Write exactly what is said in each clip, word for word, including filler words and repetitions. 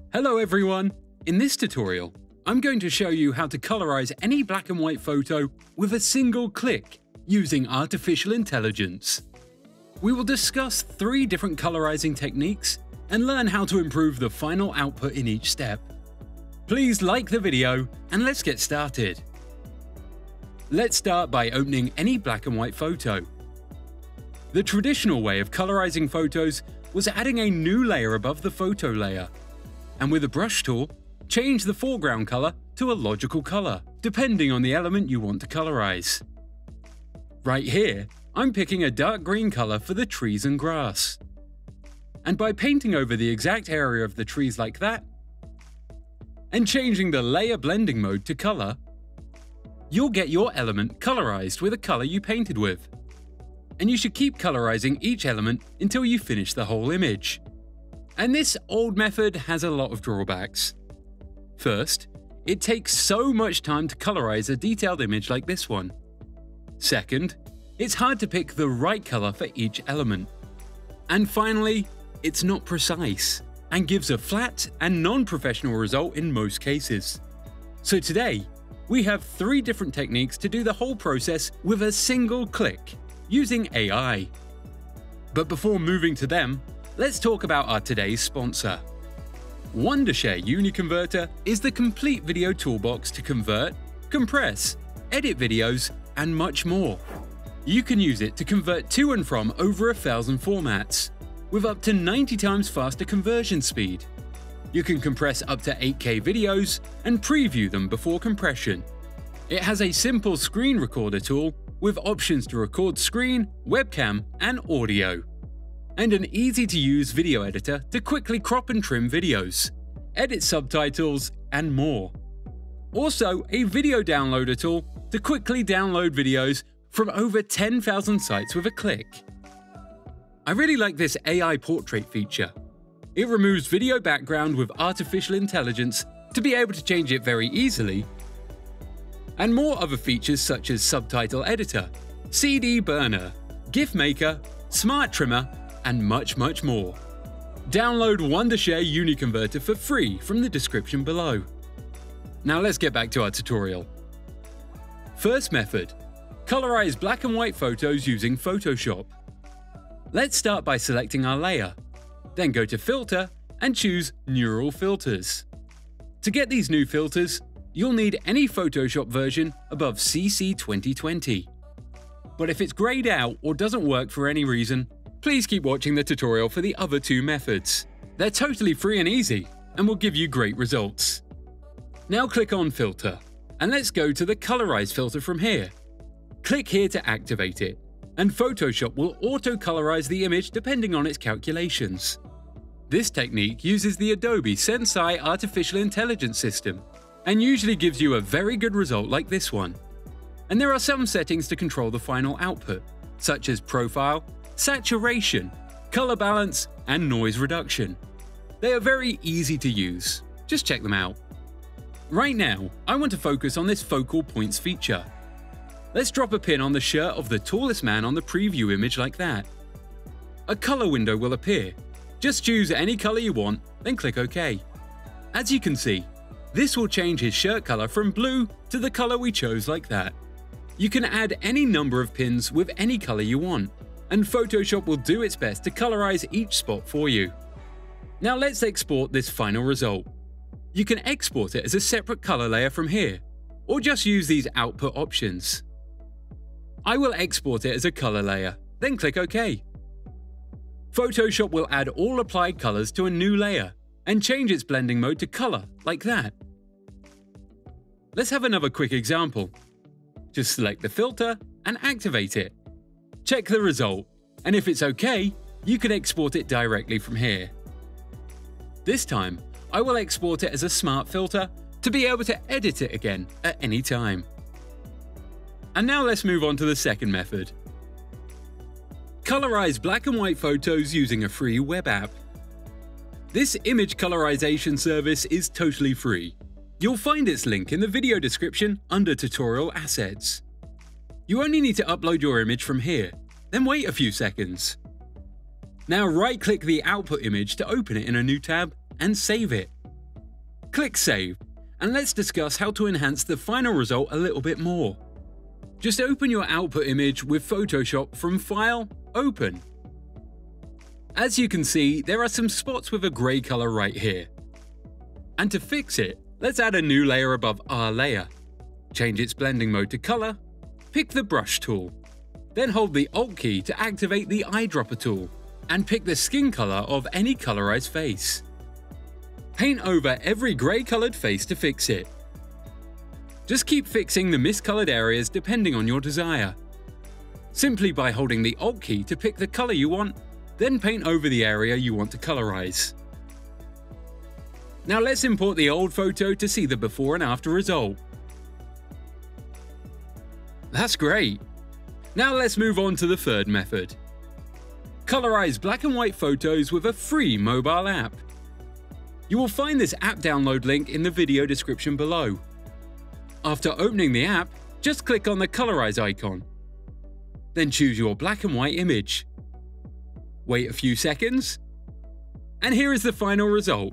Hello everyone! In this tutorial, I'm going to show you how to colorize any black and white photo with a single click using artificial intelligence. We will discuss three different colorizing techniques and learn how to improve the final output in each step. Please like the video and let's get started. Let's start by opening any black and white photo. The traditional way of colorizing photos was adding a new layer above the photo layer, and with a brush tool, change the foreground color to a logical color, depending on the element you want to colorize. Right here, I'm picking a dark green color for the trees and grass. And by painting over the exact area of the trees like that, and changing the layer blending mode to color, you'll get your element colorized with a color you painted with. And you should keep colorizing each element until you finish the whole image. And this old method has a lot of drawbacks. First, it takes so much time to colorize a detailed image like this one. Second, it's hard to pick the right color for each element. And finally, it's not precise and gives a flat and non-professional result in most cases. So today, we have three different techniques to do the whole process with a single click using A I. But before moving to them, let's talk about our today's sponsor. Wondershare Uniconverter is the complete video toolbox to convert, compress, edit videos, and much more. You can use it to convert to and from over a thousand formats, with up to ninety times faster conversion speed. You can compress up to eight K videos and preview them before compression. It has a simple screen recorder tool with options to record screen, webcam, and audio, and an easy-to-use video editor to quickly crop and trim videos, edit subtitles, and more. Also, a video downloader tool to quickly download videos from over ten thousand sites with a click. I really like this A I portrait feature. It removes video background with artificial intelligence to be able to change it very easily, and more other features such as subtitle editor, C D burner, GIF maker, smart trimmer, and much, much more. Download Wondershare Uniconverter for free from the description below. Now let's get back to our tutorial. First method, colorize black and white photos using Photoshop. Let's start by selecting our layer, then go to Filter and choose Neural Filters. To get these new filters, you'll need any Photoshop version above C C twenty twenty. But if it's grayed out or doesn't work for any reason, please keep watching the tutorial for the other two methods. They're totally free and easy, and will give you great results. Now click on Filter, and let's go to the Colorize filter from here. Click here to activate it, and Photoshop will auto-colorize the image depending on its calculations. This technique uses the Adobe Sensei Artificial Intelligence system, and usually gives you a very good result like this one. And there are some settings to control the final output, such as profile, saturation, color balance, and noise reduction. They are very easy to use. Just check them out. Right now, I want to focus on this focal points feature. Let's drop a pin on the shirt of the tallest man on the preview image like that. A color window will appear. Just choose any color you want, then click OK. As you can see, this will change his shirt color from blue to the color we chose like that. You can add any number of pins with any color you want, and Photoshop will do its best to colorize each spot for you. Now let's export this final result. You can export it as a separate color layer from here, or just use these output options. I will export it as a color layer, then click OK. Photoshop will add all applied colors to a new layer, and change its blending mode to color, like that. Let's have another quick example. Just select the filter and activate it. Check the result, and if it's OK, you can export it directly from here. This time, I will export it as a smart filter to be able to edit it again at any time. And now let's move on to the second method. Colorize black and white photos using a free web app. This image colorization service is totally free. You'll find its link in the video description under Tutorial Assets. You only need to upload your image from here, then wait a few seconds. Now right-click the output image to open it in a new tab and save it. Click Save, and let's discuss how to enhance the final result a little bit more. Just open your output image with Photoshop from File, Open. As you can see, there are some spots with a grey colour right here. And to fix it, let's add a new layer above our layer. Change its blending mode to Colour, pick the Brush tool. Then hold the Alt key to activate the Eyedropper tool, and pick the skin colour of any Colorize face. Paint over every grey coloured face to fix it. Just keep fixing the miscoloured areas depending on your desire. Simply by holding the Alt key to pick the colour you want, then paint over the area you want to colorize. Now let's import the old photo to see the before and after result. That's great! Now let's move on to the third method. Colorize black and white photos with a free mobile app. You will find this app download link in the video description below. After opening the app, just click on the Colorize icon. Then choose your black and white image. Wait a few seconds, and here is the final result.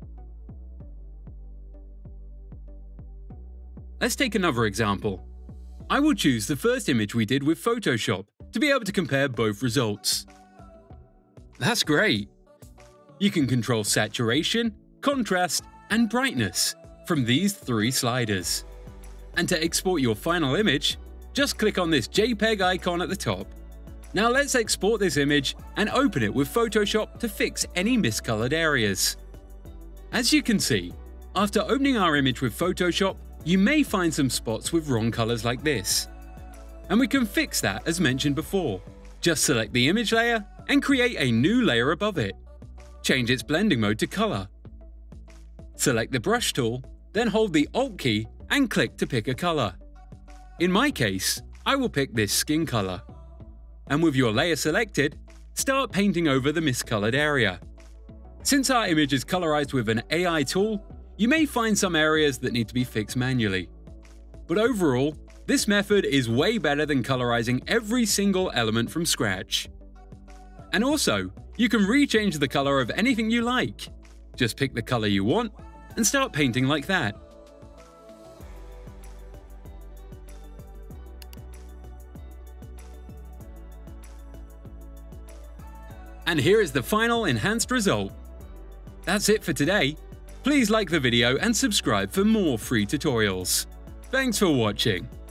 Let's take another example. I will choose the first image we did with Photoshop to be able to compare both results. That's great! You can control saturation, contrast, and brightness from these three sliders. And to export your final image, just click on this JPEG icon at the top. Now let's export this image and open it with Photoshop to fix any miscolored areas. As you can see, after opening our image with Photoshop, you may find some spots with wrong colors like this. And we can fix that as mentioned before. Just select the image layer and create a new layer above it. Change its blending mode to color. Select the brush tool, then hold the Alt key and click to pick a color. In my case, I will pick this skin color. And with your layer selected, start painting over the miscolored area. Since our image is colorized with an A I tool, you may find some areas that need to be fixed manually. But overall, this method is way better than colorizing every single element from scratch. And also, you can rechange the color of anything you like. Just pick the color you want and start painting like that. And here is the final enhanced result. That's it for today. Please like the video and subscribe for more free tutorials. Thanks for watching.